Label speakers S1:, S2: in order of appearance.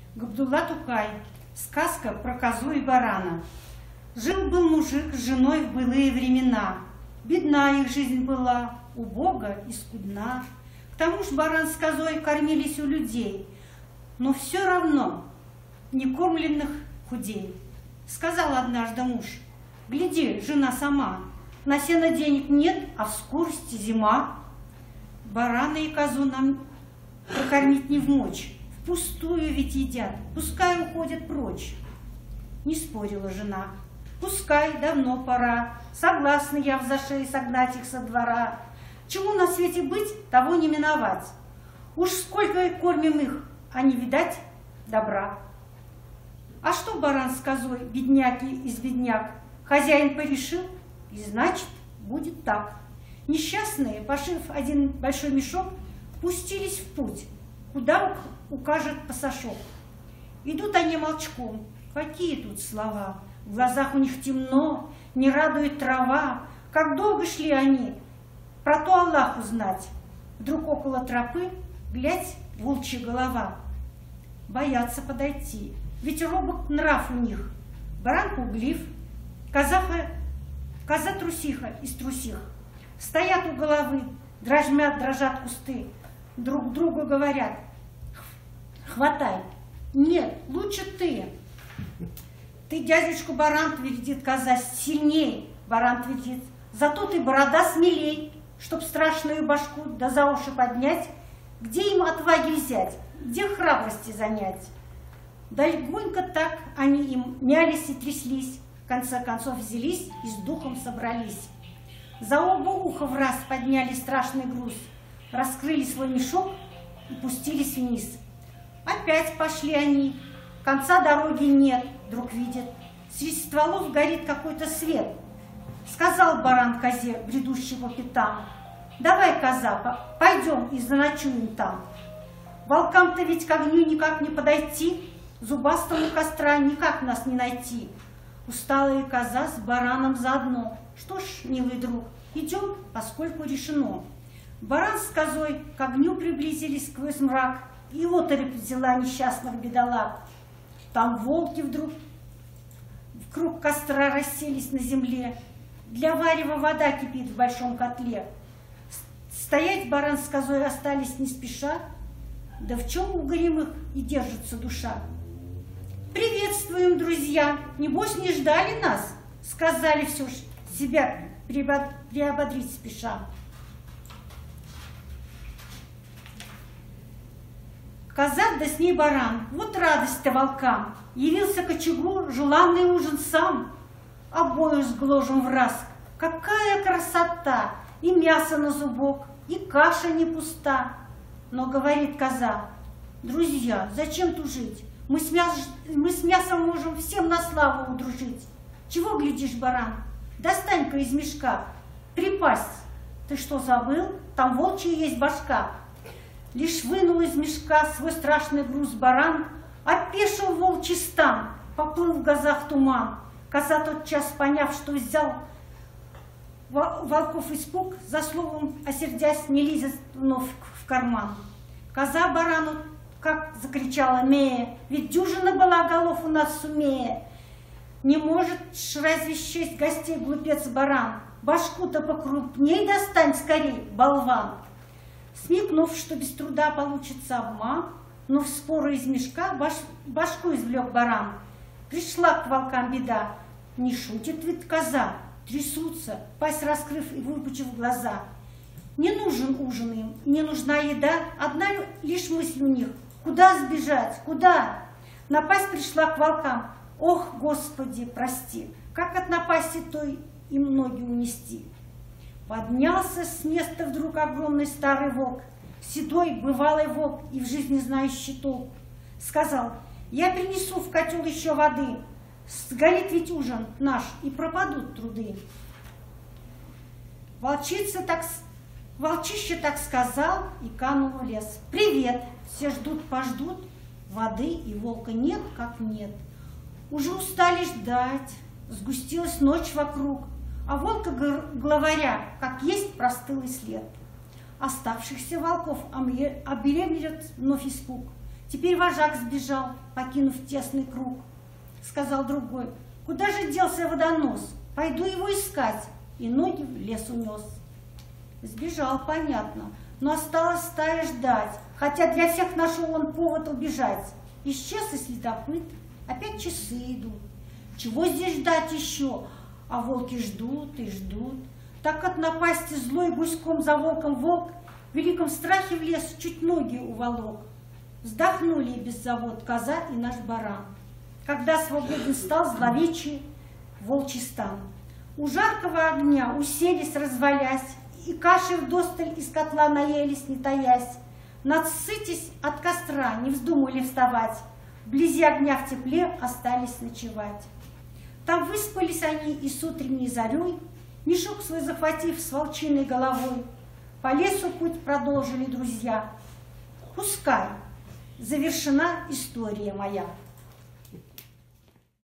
S1: Габдулла Тукай. Сказка про козу и барана. Жил-был мужик с женой в былые времена. Бедна их жизнь была, убога и скудна. К тому ж баран с козой кормились у людей, но все равно некормленных худей. Сказал однажды муж: гляди, жена сама, на сено денег нет, а в скорости зима. Барана и козу нам прокормить не вмочь, впустую ведь едят, пускай уходят прочь. Не спорила жена: пускай, давно пора, согласна я в зашей согнать их со двора. Чему на свете быть, того не миновать. Уж сколько кормим их, а не видать добра. А что баран с козой, бедняки из бедняк? Хозяин порешил, и значит, будет так. Несчастные, пошив один большой мешок, пустились в путь, куда укажет пасашок. Идут они молчком. Какие тут слова? В глазах у них темно, не радует трава. Как долго шли они, про то Аллаху знать. Вдруг около тропы, глядь, волчья голова. Боятся подойти, ведь робок нрав у них. Баран пуглив, коза трусиха из трусих. Стоят у головы, дрожат кусты, друг другу говорят: хватай. Нет, лучше ты. Ты, дядюшка баран, твердит коза, сильней. Баран твердит: зато ты, борода, смелей, чтоб страшную башку да за уши поднять. Где им отваги взять, где храбрости занять? Да легонько так они им мялись и тряслись, в конце концов взялись и с духом собрались. За оба уха в раз подняли страшный груз, раскрыли свой мешок и пустились вниз. Опять пошли они, конца дороги нет, вдруг видят, среди стволов горит какой-то свет. Сказал баран козе, бредущий по пятам: давай, коза, пойдем и заночуем там. Волкам-то ведь к огню никак не подойти, зубастому костра никак нас не найти. Усталая коза с бараном заодно. Что ж, милый друг, идем, поскольку решено. Баран с козой к огню приблизились сквозь мрак, и оторопь взяла несчастных бедолаг. Там волки вдруг в круг костра расселись на земле. Для варева вода кипит в большом котле. Стоять баран с козой остались не спеша, да в чем угорим их и держится душа. «Приветствуем, друзья! Небось, не ждали нас?» — сказали все ж, себя приободрить спеша. Коза, да с ней баран, вот радость-то волкам. Явился к очагу желанный ужин сам. Обоих сгложим враз. Какая красота! И мясо на зубок, и каша не пуста. Но говорит коза: друзья, зачем тужить? Мы с мясом можем всем на славу удружить. Чего глядишь, баран? Достань-ка из мешка припасть. Ты что, забыл? Там волчья есть башка. Лишь вынул из мешка свой страшный груз баран, опешил волчий стан, поплыл в глазах туман. Коза тотчас, поняв, что взял волков испуг, за словом осердясь, не лезет вновь в карман. Коза барану как закричала мея: ведь дюжина была голов у нас сумея. Не может разве счесть гостей глупец баран? Башку-то покрупней достань скорей, болван. Смекнув, что без труда получится обман, но в споры из мешка башку извлек баран. Пришла к волкам беда, не шутит ведь коза. Трясутся, пасть раскрыв и выпучив глаза. Не нужен ужин им, не нужна еда, одна лишь мысль у них: куда сбежать, куда? Напасть пришла к волкам. Ох, Господи, прости, как от напасти той им ноги унести. Поднялся с места вдруг огромный старый волк, седой бывалый волк и в жизни знающий толк. Сказал: я принесу в котел еще воды, сгорит ведь ужин наш, и пропадут труды. Волчище так сказал и канул в лес. Привет, все ждут-пождут, воды и волка нет, как нет. Уже устали ждать, сгустилась ночь вокруг, а волка-главаря, как есть, простыл и след. Оставшихся волков объемлет вновь испуг. Теперь вожак сбежал, покинув тесный круг. Сказал другой: куда же делся водонос? Пойду его искать. И ноги в лес унес. Сбежал, понятно, но осталось стая ждать, хотя для всех нашел он повод убежать. Исчез и следопыт, опять часы идут. Чего здесь ждать еще? А волки ждут и ждут. Так от напасти злой гуськом за волком волк в великом страхе в лес чуть ноги уволок. Вздохнули и без забот коза и наш баран, когда свободен стал зловечий волчий стан. У жаркого огня уселись, развалясь, и каши вдосталь из котла наелись, не таясь. Насытясь от костра, не вздумали вставать, вблизи огня в тепле остались ночевать. Там выспались они и с утренней зарей, мешок свой захватив с волчиной головой, по лесу путь продолжили друзья. Пускай завершена история моя.